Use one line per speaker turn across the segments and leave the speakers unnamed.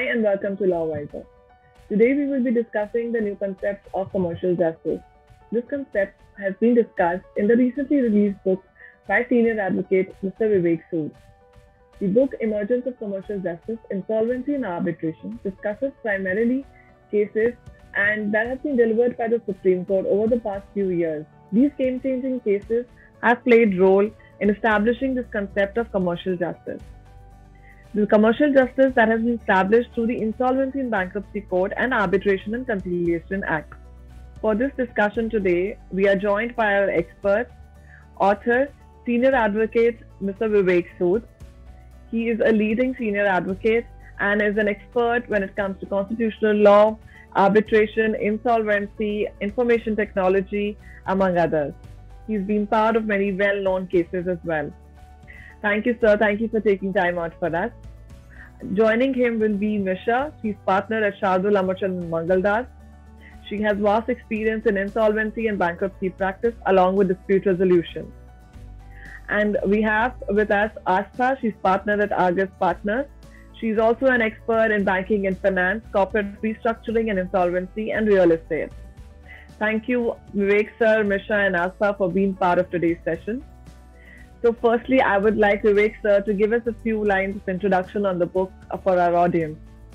Hi and welcome to Law Wiser. Today we will be discussing the new concept of commercial justice. This concept has been discussed in the recently released book by senior advocate Mr. Vivek Sood. The book Emergence of Commercial Justice, Insolvency and Arbitration discusses primarily cases and that have been delivered by the Supreme Court over the past few years. These game-changing cases have played role in establishing this concept of commercial justice. The commercial justice that has been established through the Insolvency and Bankruptcy Code and Arbitration and Conciliation Act. For this discussion today, we are joined by our expert, author, senior advocate, Mr. Vivek Sood. He is a leading senior advocate and is an expert when it comes to constitutional law, arbitration, insolvency, information technology, among others. He's been part of many well-known cases as well. Thank you, sir. Thank you for taking time out for us. Joining him will be Misha. She's partner at Shardul Amarchand Mangaldas. She has vast experience in insolvency and bankruptcy practice along with dispute resolution. And we have with us Astha. She's partner at Argus Partners. She's also an expert in banking and finance, corporate restructuring and insolvency, and real estate. Thank you, Vivek sir, Misha, and Astha for being part of today's session. So firstly, I would like Vivek sir to give us a few lines of introduction on the book for our audience.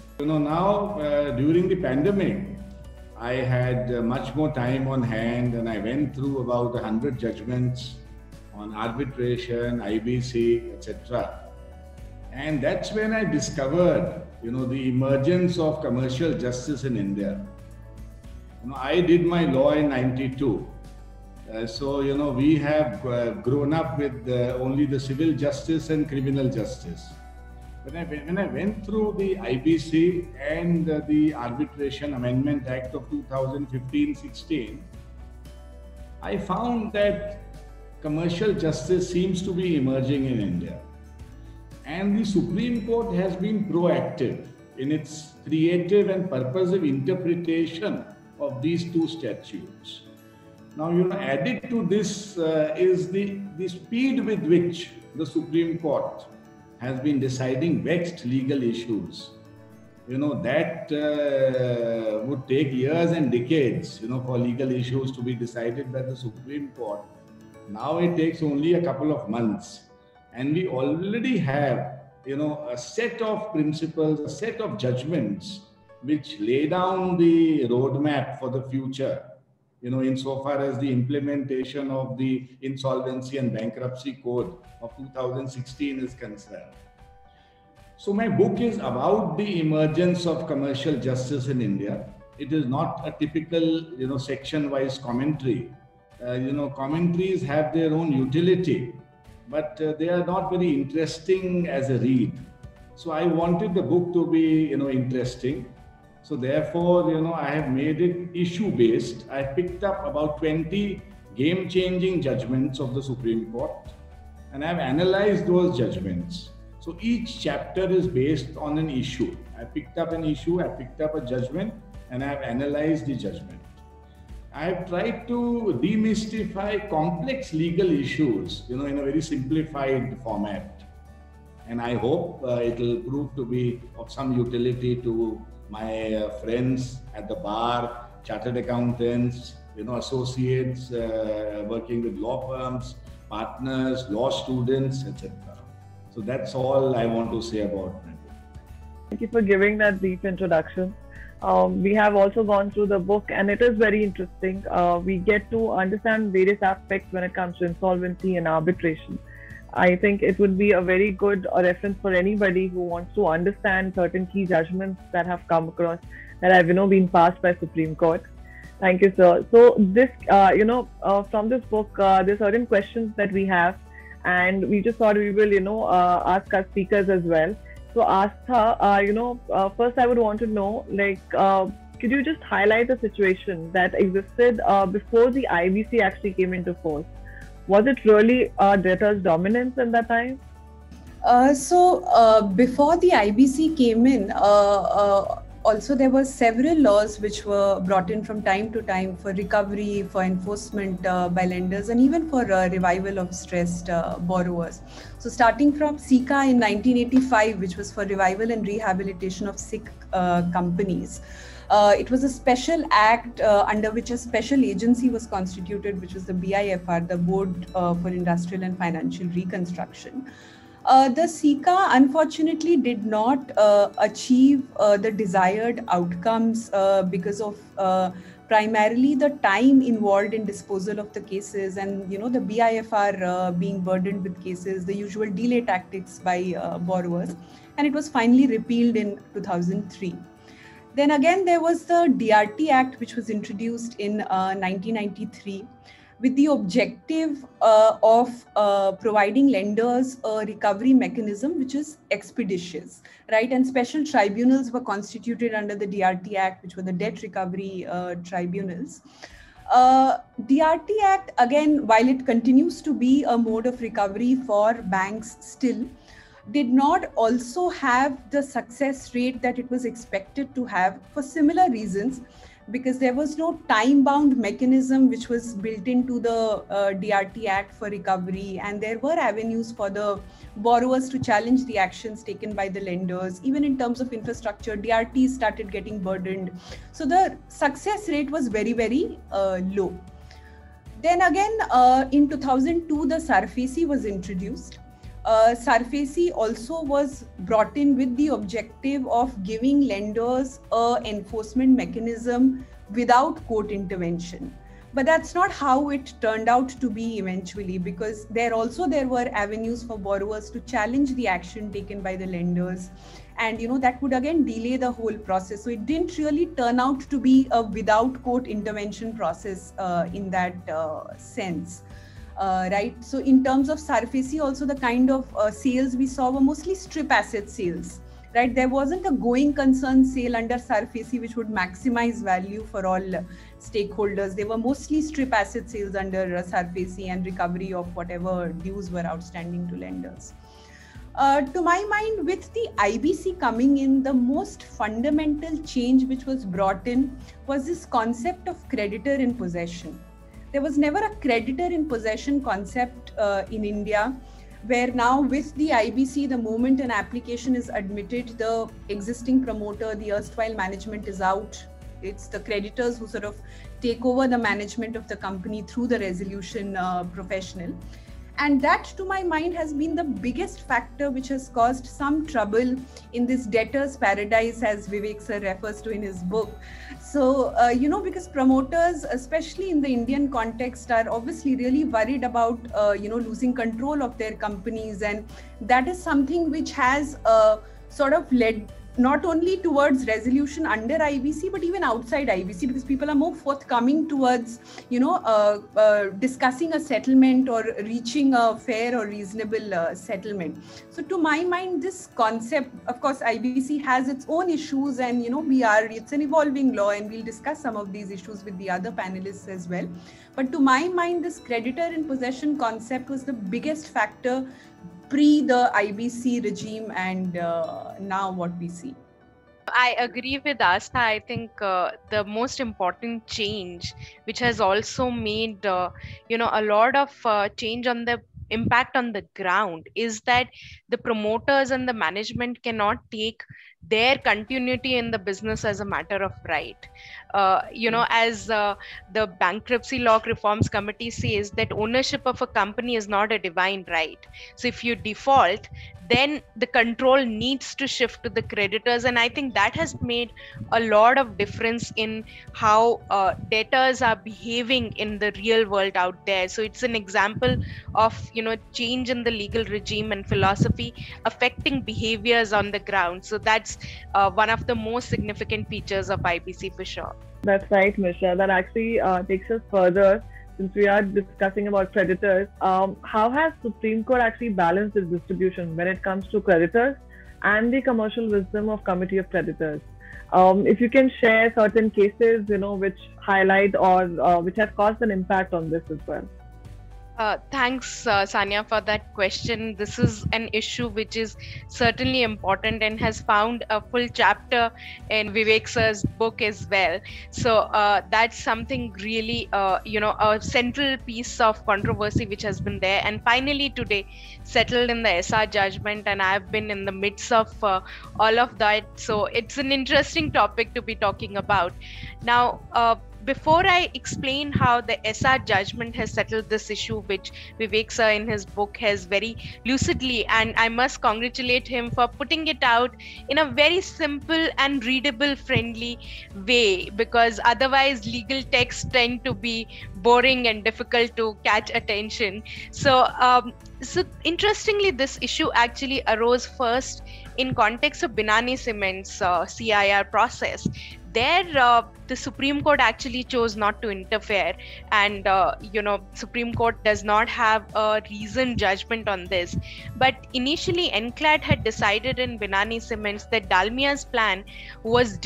Now during the pandemic, I had much more time on hand and I went through about 100 judgments on arbitration, IBC, etc. And that's when I discovered, the emergence of commercial justice in India. I did my law in 92. So we have grown up with only the civil justice and criminal justice. When I went through the IBC and the Arbitration Amendment Act of 2015-16, I found that commercial justice seems to be emerging in India. And the Supreme Court has been proactive in its creative and purposive interpretation of these two statutes. Now, added to this is the speed with which the Supreme Court has been deciding vexed legal issues. That would take years and decades, for legal issues to be decided by the Supreme Court. Now it takes only a couple of months. And we already have, a set of principles, a set of judgments which lay down the roadmap for the future. Insofar as the implementation of the Insolvency and Bankruptcy Code of 2016 is concerned. So my book is about the emergence of commercial justice in India. It is not a typical, section-wise commentary. Commentaries have their own utility, but they are not very interesting as a read. So I wanted the book to be, interesting. So therefore, I have made it issue-based. I picked up about 20 game-changing judgments of the Supreme Court and I have analyzed those judgments. So each chapter is based on an issue. I picked up an issue, I picked up a judgment and I have analyzed the judgment. I have tried to demystify complex legal issues, in a very simplified format. And I hope it will prove to be of some utility to my friends at the bar, chartered accountants, associates working with law firms, partners, law students, etc. So that's all I want to say about my book.
Thank you for giving that brief introduction. We have also gone through the book and it is very interesting. We get to understand various aspects when it comes to insolvency and arbitration. I think it would be a very good reference for anybody who wants to understand certain key judgments that have come across that have, been passed by Supreme Court. Thank you, sir. So this, from this book, there are certain questions that we have and we just thought we will, ask our speakers as well. So Astha, first I would want to know, could you just highlight the situation that existed before the IBC actually came into force? Was it really debtor's dominance at that time?
Before the IBC came in, also there were several laws which were brought in from time to time for recovery, for enforcement by lenders, and even for revival of stressed borrowers. So starting from SICA in 1985, which was for revival and rehabilitation of sick companies. It was a special act under which a special agency was constituted, which was the BIFR, the Board for Industrial and Financial Reconstruction. The SICA unfortunately did not achieve the desired outcomes because of primarily the time involved in disposal of the cases, and the BIFR being burdened with cases, the usual delay tactics by borrowers, and it was finally repealed in 2003. Then again, there was the DRT Act, which was introduced in 1993 with the objective of providing lenders a recovery mechanism which is expeditious, right? And special tribunals were constituted under the DRT Act, which were the debt recovery tribunals. DRT Act, again, while it continues to be a mode of recovery for banks still, did not also have the success rate that it was expected to have for similar reasons, because there was no time-bound mechanism which was built into the DRT Act for recovery, and there were avenues for the borrowers to challenge the actions taken by the lenders. Even in terms of infrastructure, DRT started getting burdened. So the success rate was very, very low. Then again, in 2002, the SARFAESI was introduced. SARFAESI also was brought in with the objective of giving lenders an enforcement mechanism without court intervention. But that's not how it turned out to be eventually, because there were avenues for borrowers to challenge the action taken by the lenders. And that would again delay the whole process. So it didn't really turn out to be a without court intervention process in that sense. Right. So in terms of SARFAESI, also the kind of sales we saw were mostly strip asset sales. Right. There wasn't a going concern sale under SARFAESI which would maximize value for all stakeholders. They were mostly strip asset sales under SARFAESI and recovery of whatever dues were outstanding to lenders. To my mind, with the IBC coming in, the most fundamental change which was brought in was this concept of creditor in possession. There was never a creditor in possession concept in India, where now with the IBC, the moment an application is admitted, the existing promoter, the erstwhile management is out. It's the creditors who sort of take over the management of the company through the resolution professional. And that, to my mind, has been the biggest factor which has caused some trouble in this debtor's paradise, as Vivek sir refers to in his book. So, because promoters, especially in the Indian context, are obviously really worried about, losing control of their companies. And that is something which has sort of led not only towards resolution under IBC, but even outside IBC, because people are more forthcoming towards, discussing a settlement or reaching a fair or reasonable settlement. So to my mind, this concept, of course, IBC has its own issues, and, it's an evolving law, and we'll discuss some of these issues with the other panelists as well. But to my mind, this creditor in possession concept was the biggest factor pre the IBC regime and now what we see.
I agree with Astha. I think the most important change, which has also made a lot of change on the impact on the ground, is that the promoters and the management cannot take their continuity in the business as a matter of right. As the Bankruptcy Law Reforms Committee says, that ownership of a company is not a divine right. So if you default, then the control needs to shift to the creditors. And I think that has made a lot of difference in how debtors are behaving in the real world out there. So it's an example of, change in the legal regime and philosophy affecting behaviors on the ground. So that's one of the most significant features of IBC for sure.
That's right, Mishra. That actually takes us further. Since we are discussing about creditors, how has Supreme Court actually balanced this distribution when it comes to creditors and the commercial wisdom of Committee of Creditors? If you can share certain cases, which highlight or which have caused an impact on this as well.
Thanks, Sanya, for that question. This is an issue which is certainly important and has found a full chapter in Vivek sir's book as well. So that's something really, a central piece of controversy which has been there. And finally today settled in the SR judgment, and I've been in the midst of all of that. So it's an interesting topic to be talking about. Now, before I explain how the SR judgment has settled this issue, which Vivek sir in his book has very lucidly, and I must congratulate him for putting it out in a very simple and readable, friendly way, because otherwise legal texts tend to be boring and difficult to catch attention. So, interestingly, this issue actually arose first in context of Binani Cement's CIR process. There, the Supreme Court actually chose not to interfere, and Supreme Court does not have a reasoned judgment on this. But initially, NCLAT had decided in Binani Cements that Dalmia's plan was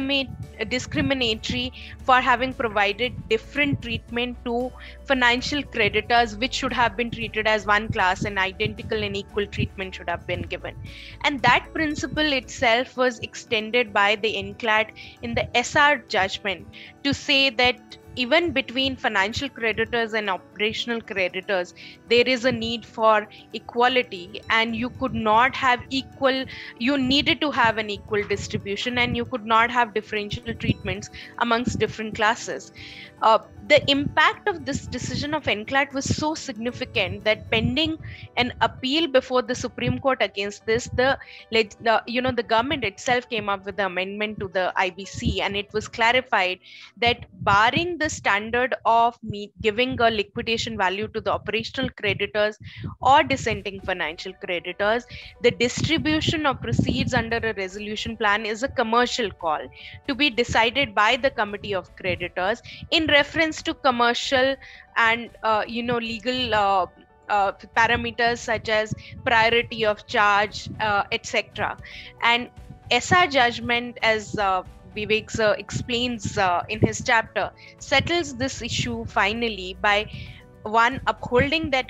discriminatory for having provided different treatment to financial creditors, which should have been treated as one class, and identical and equal treatment should have been given. And that principle itself was extended by the NCLAT in the SR judgment to say that even between financial creditors and operational creditors, there is a need for equality, and you could not have you needed to have an equal distribution, and you could not have differential treatments amongst different classes. The impact of this decision of NCLAT was so significant that pending an appeal before the Supreme Court against this, the government itself came up with the amendment to the IBC, and it was clarified that barring the standard of giving a liquidation value to the operational creditors or dissenting financial creditors, the distribution of proceeds under a resolution plan is a commercial call to be decided by the Committee of Creditors in reference to commercial and legal parameters such as priority of charge, etc. And SR judgment, as Vivek sir explains in his chapter, settles this issue finally by one, upholding that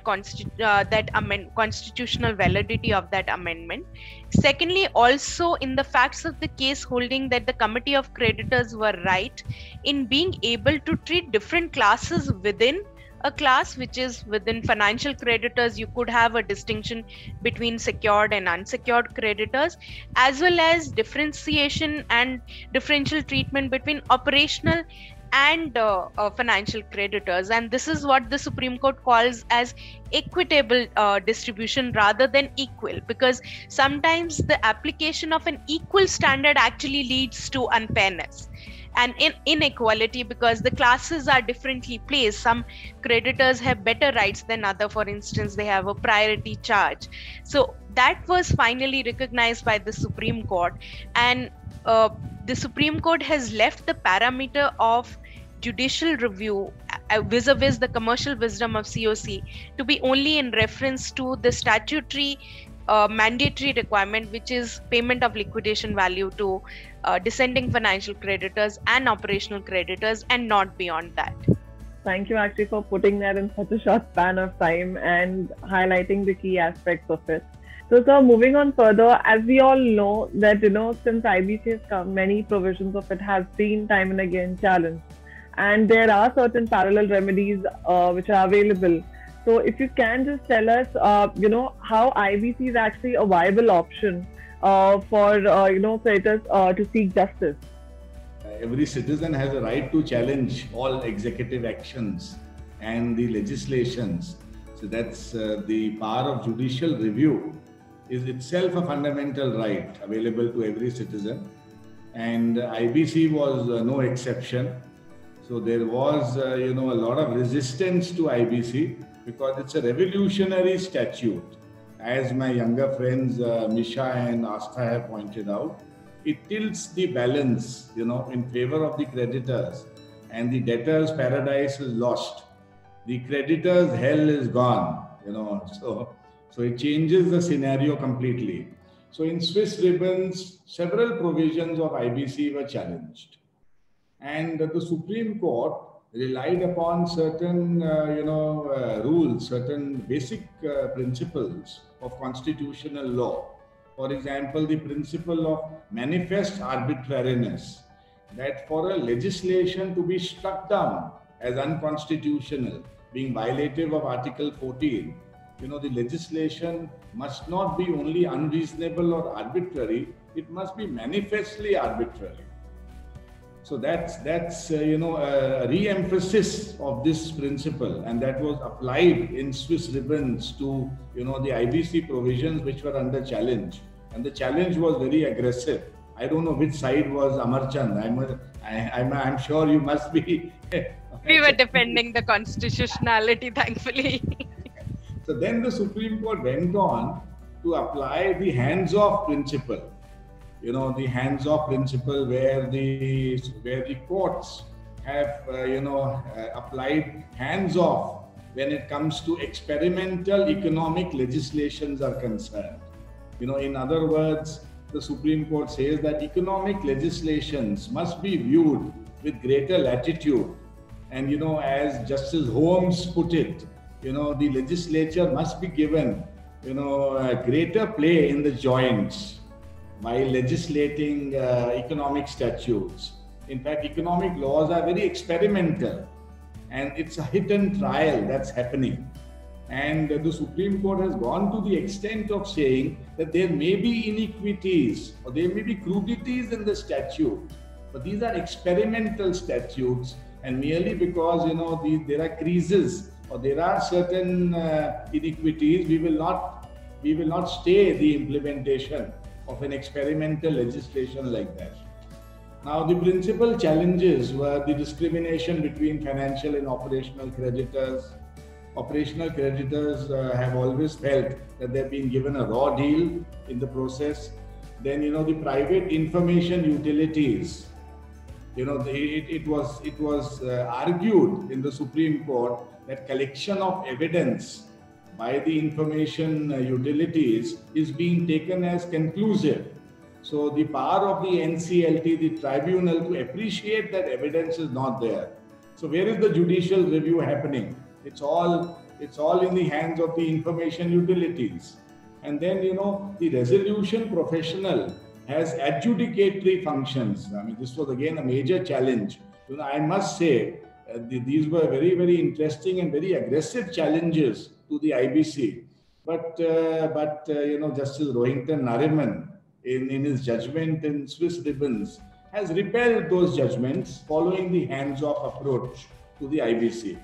constitutional validity of that amendment. Secondly, also in the facts of the case, holding that the Committee of Creditors were right in being able to treat different classes within a class, which is within financial creditors. You could have a distinction between secured and unsecured creditors, as well as differentiation and differential treatment between operational and financial creditors. And this is what the Supreme Court calls as equitable distribution rather than equal, because sometimes the application of an equal standard actually leads to unfairness and inequality, because the classes are differently placed. Some creditors have better rights than other. For instance, they have a priority charge. So that was finally recognized by the Supreme Court, and the Supreme Court has left the parameter of judicial review vis-a-vis the commercial wisdom of COC to be only in reference to the statutory mandatory requirement, which is payment of liquidation value to dissenting financial creditors and operational creditors, and not beyond that.
Thank you actually for putting that in such a short span of time and highlighting the key aspects of it. So, sir, moving on further, as we all know that, since IBC has come, many provisions of it have been time and again challenged. And there are certain parallel remedies which are available. So if you can just tell us, how IBC is actually a viable option for, creditors to seek justice.
Every citizen has a right to challenge all executive actions and the legislations. So that's the power of judicial review is itself a fundamental right available to every citizen. And IBC was no exception. So there was, a lot of resistance to IBC because it's a revolutionary statute. As my younger friends, Misha and Astha have pointed out, it tilts the balance, in favor of the creditors, and the debtors' paradise is lost. The creditors' hell is gone, so it changes the scenario completely. So in Swiss Ribbons, several provisions of IBC were challenged. And the Supreme Court relied upon certain, rules, certain basic principles of constitutional law. For example, the principle of manifest arbitrariness, that for a legislation to be struck down as unconstitutional, being violative of Article 14, the legislation must not be only unreasonable or arbitrary, it must be manifestly arbitrary. So that's a re-emphasis of this principle, and that was applied in Swiss ribbons to the IBC provisions which were under challenge, and the challenge was very aggressive. I don't know which side was Amarchand. I'm sure you must be.
We were defending the constitutionality, thankfully.
So then the Supreme Court went on to apply the hands-off principle. The hands-off principle where the courts have applied hands-off when it comes to experimental economic legislations are concerned. In other words, the Supreme Court says that economic legislations must be viewed with greater latitude. And as Justice Holmes put it, the legislature must be given a greater play in the joints by legislating economic statutes. In fact, economic laws are very experimental, and it's a hit and trial that's happening. And the Supreme Court has gone to the extent of saying that there may be iniquities or there may be crudities in the statute, but these are experimental statutes, and merely because there are creases or there are certain iniquities, we will not stay the implementation of an experimental legislation like that. Now, the principal challenges were the discrimination between financial and operational creditors. Operational creditors have always felt that they've been given a raw deal in the process. Then, the private information utilities. It was argued in the Supreme Court that collection of evidence by the information utilities is being taken as conclusive. So the power of the NCLT, the tribunal, to appreciate that evidence is not there. So where is the judicial review happening? It's all in the hands of the information utilities. And then, the resolution professional has adjudicatory functions. I mean, this was again a major challenge. I must say, these were very, very interesting and very aggressive challenges to the IBC. But Justice Rohinton Nariman, in his judgment in Swiss ribbons, has repelled those judgments following the hands-off approach to the IBC.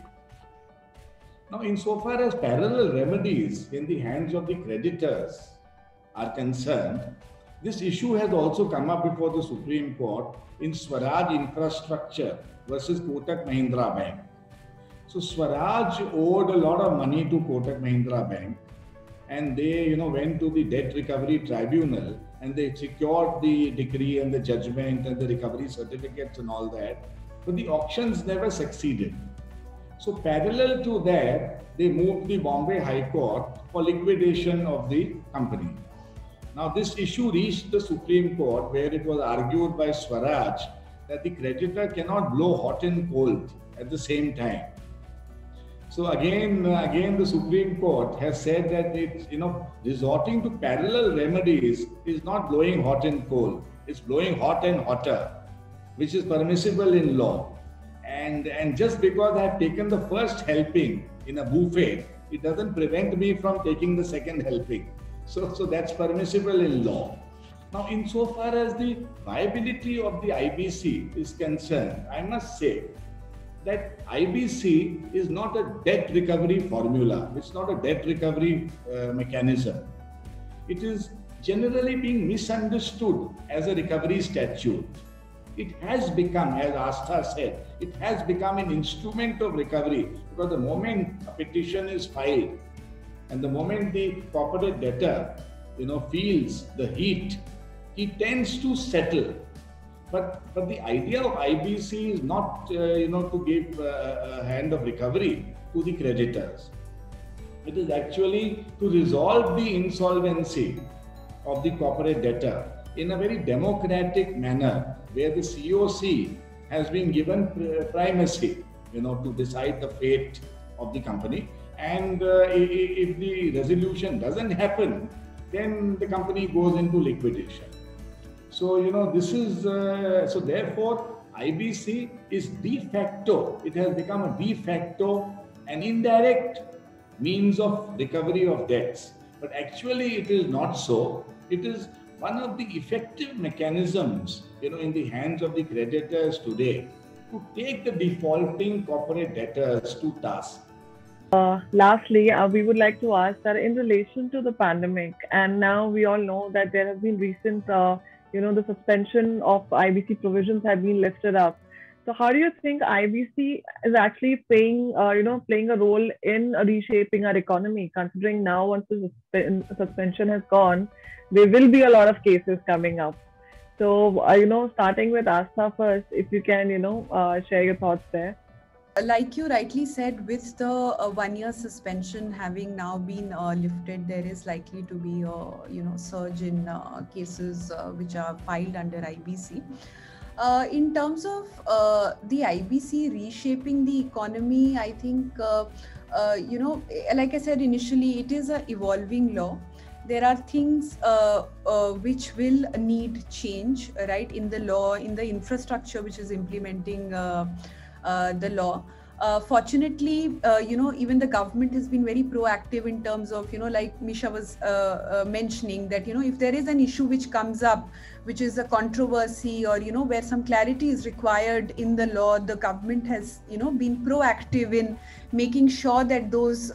Now, insofar as parallel remedies in the hands of the creditors are concerned, this issue has also come up before the Supreme Court in Swaraj Infrastructure versus Kotak Mahindra Bank. So Swaraj owed a lot of money to Kotak Mahindra Bank, and they went to the Debt Recovery Tribunal and they secured the decree and the judgment and the recovery certificates and all that, but the auctions never succeeded. So parallel to that, they moved the Bombay High Court for liquidation of the company. Now this issue reached the Supreme Court, where it was argued by Swaraj that the creditor cannot blow hot and cold at the same time. So again, the Supreme Court has said that it's, resorting to parallel remedies is not blowing hot and cold. It's blowing hot and hotter, which is permissible in law. And just because I have taken the first helping in a buffet, it doesn't prevent me from taking the second helping. So that's permissible in law. Now, insofar as the viability of the IBC is concerned, I must say that IBC is not a debt recovery formula. It's not a debt recovery mechanism. It is generally being misunderstood as a recovery statute. It has become, as Astha said, it has become an instrument of recovery, because the moment a petition is filed and the moment the corporate debtor, feels the heat, he tends to settle. But the idea of IBC is not, to give a hand of recovery to the creditors. It is actually to resolve the insolvency of the corporate debtor in a very democratic manner, where the COC has been given primacy. to decide the fate of the company. And if the resolution doesn't happen, then the company goes into liquidation. So, this is, so therefore, IBC is de facto, it has become a de facto, an indirect means of recovery of debts. But actually, it is not so. It is one of the effective mechanisms, in the hands of the creditors today to take the defaulting corporate debtors to task.
Lastly, we would like to ask that in relation to the pandemic, and now we all know that there have been recent, the suspension of IBC provisions have been lifted up. So, how do you think IBC is actually playing a role in reshaping our economy? Considering now, once the suspension has gone, there will be a lot of cases coming up. So, starting with Astha first, if you can, share your thoughts there.
Like you rightly said, with the 1-year suspension having now been lifted, there is likely to be a surge in cases which are filed under IBC. In terms of the IBC reshaping the economy, I think like I said initially, it is an evolving law. There are things which will need change, right, in the law, in the infrastructure which is implementing the law. Fortunately, even the government has been very proactive in terms of, like Misha was mentioning, that, if there is an issue which comes up, which is a controversy or, where some clarity is required in the law, the government has, been proactive in making sure that those,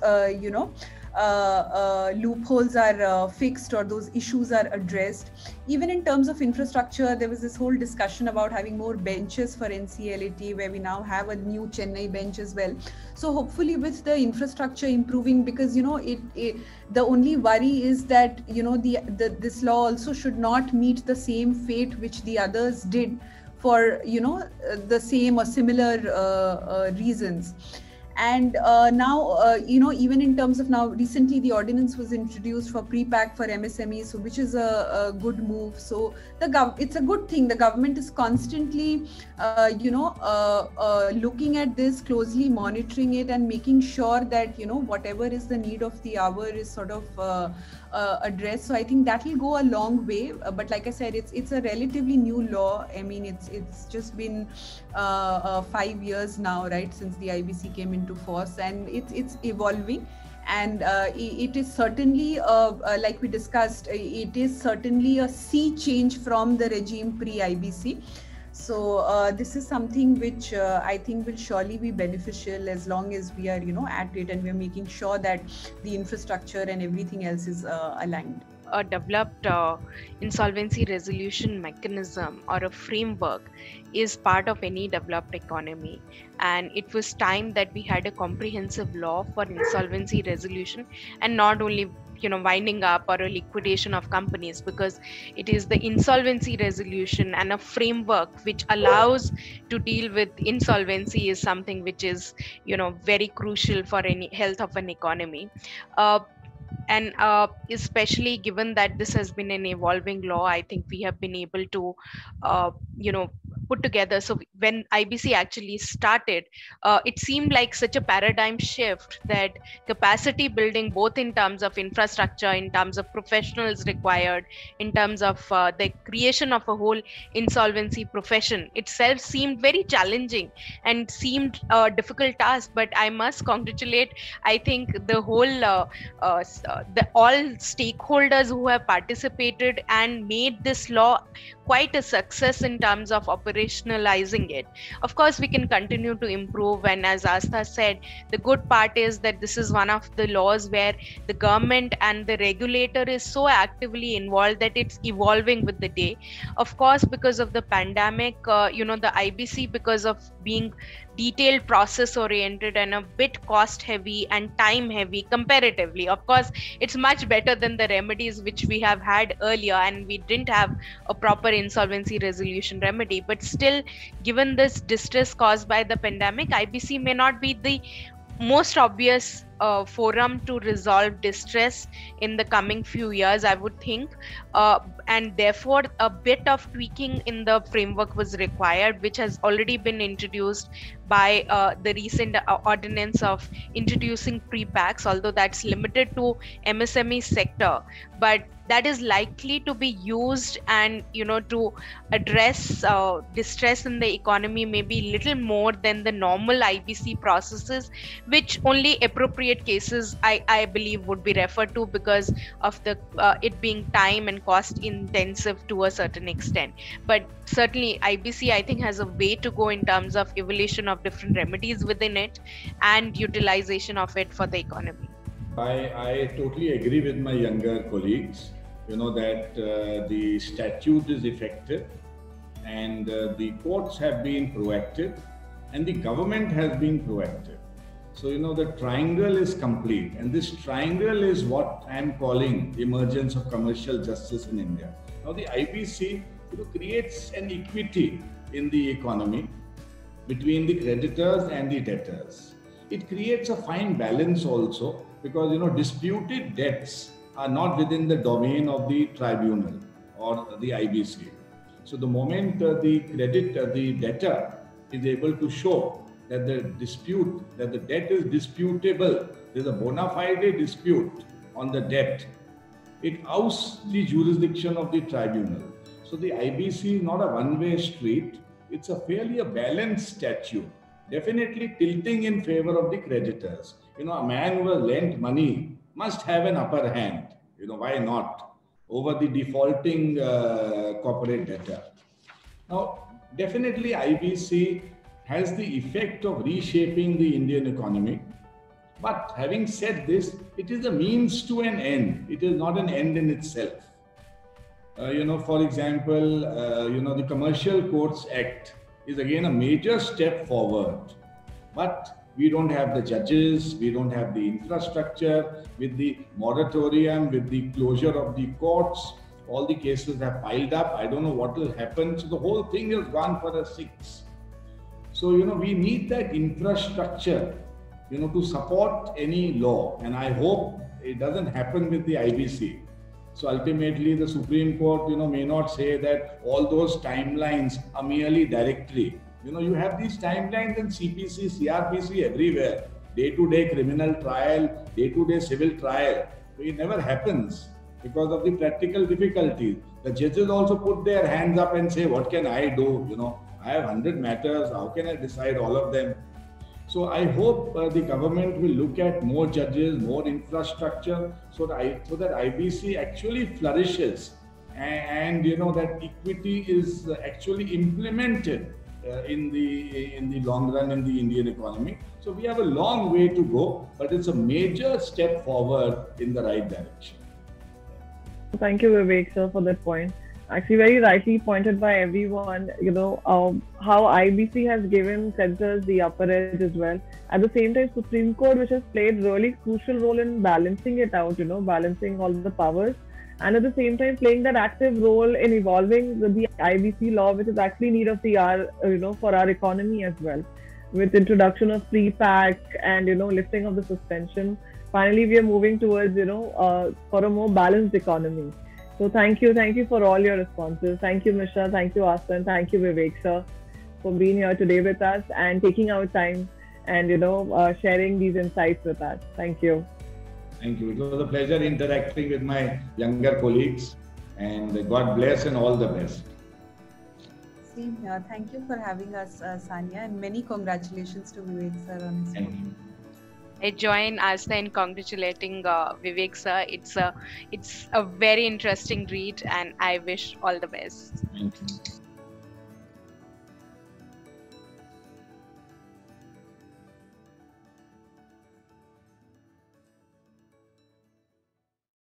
loopholes are fixed or those issues are addressed. Even in terms of infrastructure, there was this whole discussion about having more benches for NCLAT, where we now have a new Chennai bench as well. So hopefully with the infrastructure improving, because the only worry is that this law also should not meet the same fate which the others did for the same or similar reasons. And now, even in terms of now, recently the ordinance was introduced for pre-pack for MSMEs, so which is a good move. So it's a good thing. The government is constantly, looking at this closely, monitoring it, and making sure that whatever is the need of the hour is sort of addressed. So I think that will go a long way. But like I said, it's a relatively new law. I mean, it's just been 5 years now, right, since the IBC came into force, and it's evolving. And it is certainly, like we discussed, it is certainly a sea change from the regime pre-IBC. So this is something which I think will surely be beneficial as long as we are, at it, and we're making sure that the infrastructure and everything else is aligned.
A developed insolvency resolution mechanism or a framework is part of any developed economy, and it was time that we had a comprehensive law for insolvency resolution, and not only winding up or a liquidation of companies, because it is the insolvency resolution and a framework which allows to deal with insolvency is something which is very crucial for any health of an economy. And especially given that this has been an evolving law, I think we have been able to put together. So when IBC actually started, it seemed like such a paradigm shift that capacity building, both in terms of infrastructure, in terms of professionals required, in terms of the creation of a whole insolvency profession itself seemed very challenging and seemed a difficult task. But I must congratulate, I think, the whole all stakeholders who have participated and made this law quite a success in terms of operationalizing it. Of course, we can continue to improve, and as Astha said, the good part is that this is one of the laws where the government and the regulator is so actively involved that it's evolving with the day. Of course, because of the pandemic, the IBC, because of being detailed, process oriented, and a bit cost heavy and time heavy comparatively, of course it's much better than the remedies which we have had earlier, and we didn't have a proper insolvency resolution remedy. But still, given this distress caused by the pandemic, IBC may not be the most obvious forum to resolve distress in the coming few years, I would think, and therefore a bit of tweaking in the framework was required, which has already been introduced by the recent ordinance of introducing pre-packs, although that's limited to MSME sector, but that is likely to be used and to address distress in the economy maybe little more than the normal IBC processes, which only appropriate cases I believe would be referred to because of the it being time and cost intensive to a certain extent. But certainly IBC I think has a way to go in terms of evaluation of different remedies within it and utilization of it for the economy.
I totally agree with my younger colleagues, that the statute is effective and the courts have been proactive and the government has been proactive. So, the triangle is complete, and this triangle is what I'm calling emergence of commercial justice in India. Now, the IBC creates an equity in the economy between the creditors and the debtors. It creates a fine balance also, because disputed debts are not within the domain of the tribunal or the IBC. So the moment the debtor is able to show that the debt is disputable, there's a bona fide dispute on the debt, it ousts the jurisdiction of the tribunal. So the IBC is not a one-way street, it's a fairly balanced statute, definitely tilting in favor of the creditors. A man who has lent money must have an upper hand. Why not? Over the defaulting corporate debtor. Now, definitely IBC has the effect of reshaping the Indian economy. But having said this, it is a means to an end. It is not an end in itself. For example, the Commercial Courts Act is again a major step forward. But we don't have the judges, we don't have the infrastructure. With the moratorium, with the closure of the courts, all the cases have piled up. I don't know what will happen. So the whole thing has gone for a 6. So, we need that infrastructure, to support any law. And I hope it doesn't happen with the IBC. So ultimately, the Supreme Court, may not say that all those timelines are merely directory. You have these timelines in CPC, CRPC everywhere. Day-to-day criminal trial, day-to-day civil trial. So it never happens because of the practical difficulties. The judges also put their hands up and say, what can I do? I have 100 matters. How can I decide all of them? So I hope the government will look at more judges, more infrastructure, so that IBC actually flourishes and that equity is actually implemented in the long run in the Indian economy. So we have a long way to go, but it's a major step forward in the right direction.
Thank you, Vivek, sir, for that point. Actually, very rightly pointed by everyone, how IBC has given creditors the upper edge as well. At the same time, Supreme Court, which has played really crucial role in balancing it out, balancing all the powers. And at the same time, playing that active role in evolving the IBC law, which is actually need of the hour, for our economy as well. With introduction of pre-pack and, lifting of the suspension, finally we are moving towards, for a more balanced economy. So thank you for all your responses. Thank you, Mishra. Thank you, Asta, and thank you, Vivek, sir, for being here today with us and taking our time and, sharing these insights with us. Thank you.
Thank you. It was a pleasure interacting with my younger colleagues, and God bless and all the best.
Same here. Thank you for having us, Sanya, and many congratulations to Vivek sir on his
Thank you.
I join Asta in congratulating Vivek sir. It's a very interesting read, and I wish all the best.
Thank you.